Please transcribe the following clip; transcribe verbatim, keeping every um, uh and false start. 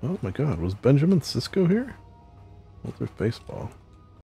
Oh my god, was Benjamin Sisko here? Well, there's baseball.